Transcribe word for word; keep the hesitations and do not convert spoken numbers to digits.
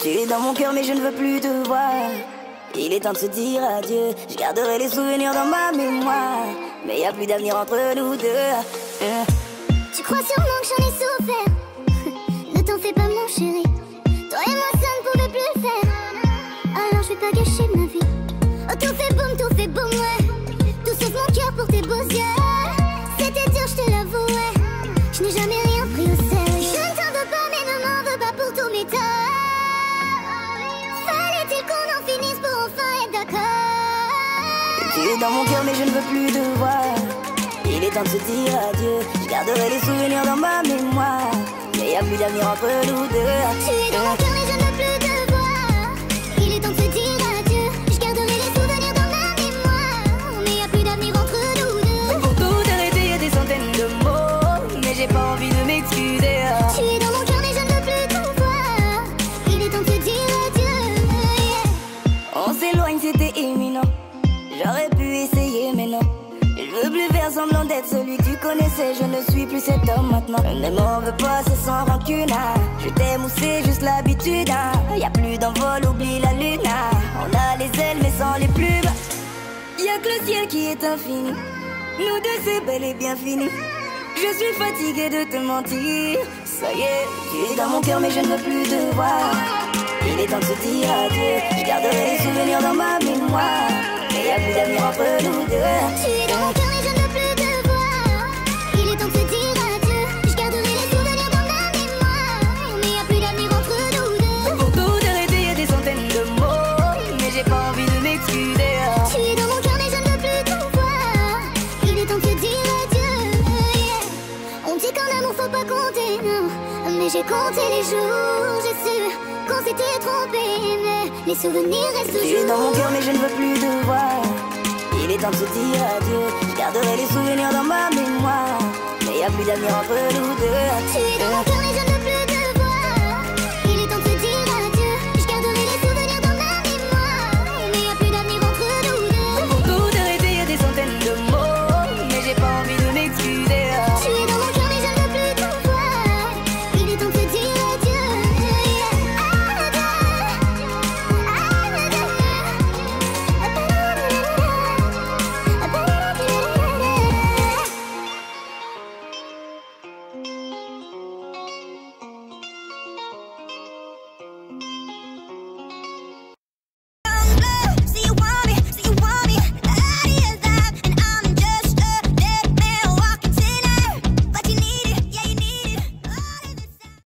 Tu es dans mon cœur mais je ne veux plus te voir. Il est temps de se dire adieu. Je garderai les souvenirs dans ma mémoire, mais y a plus d'avenir entre nous deux. euh. Tu crois sûrement que j'en ai souffert. Ne t'en fais pas mon chéri. Toi et moi ça ne pouvait plus le faire. Alors je vais pas gâcher ma vie. Oh tout fait boum, tout fait boum, ouais. Tout sauf mon cœur pour tes beaux yeux. C'était dur, je te l'avoue, ouais. Je n'ai jamais rien pris au sérieux. Je ne t'en veux pas mais ne m'en veux pas pour tous mes torts. Fallait-il qu'on en finisse pour enfin être d'accord? Tu es dans mon cœur mais je ne veux plus te voir. Il est temps de se dire adieu. Je garderai les souvenirs dans ma mémoire, mais y a plus d'avenir entre nous deux. Tu es dans mon cœur mais je ne veux plus te voir. Il est temps de se dire adieu. Je garderai les souvenirs dans ma mémoire, mais y a plus d'avenir entre nous deux. Pour tout arrêter y a des centaines de mots, mais j'ai pas envie de m'excuser. Tu es dans mon cœur mais je ne veux plus te voir. Il est temps de se dire adieu, yeah. On s'éloigne, c'était imminent. J'aurais pu essayer mais non. Je veux plus faire semblant d'être celui que tu connaissais. Je ne suis plus cet homme maintenant. Ne m'en veux pas, c'est sans rancune. Je t'aime ou c'est juste l'habitude. Y'a plus d'envol, oublie la lune. On a les ailes mais sans les plumes. Y'a que le ciel qui est infini. Nous deux c'est bel et bien fini. Je suis fatiguée de te mentir. Ça y est, tu es dans mon cœur mais je ne veux plus te voir. Il est temps de se dire adieu. Je garderai les souvenirs dans ma mémoire, mais y a plus d'avenir entre nous deux. Tu es dans mon cœur mais je ne veux plus te voir. Il est temps de se dire adieu. Je garderai les souvenirs dans ma mémoire, mais y a plus d'avenir entre nous deux. Pour tout arrêter y a des centaines de mots, mais j'ai pas envie de m'excuser. Tu es dans mon cœur mais je ne veux plus te voir. Il est temps de se dire adieu, yeah. On dit qu'en amour faut pas compter, non. Mais j'ai compté les jours, j'ai su qu'on s'était trompé, mais les souvenirs restent toujours. Tu es dans mon cœur mais je ne veux plus te voir. Il est temps de se dire adieu. Je garderai les souvenirs dans ma mémoire, mais y a plus d'avenir entre nous deux. Tu es dans mon cœur mais je ne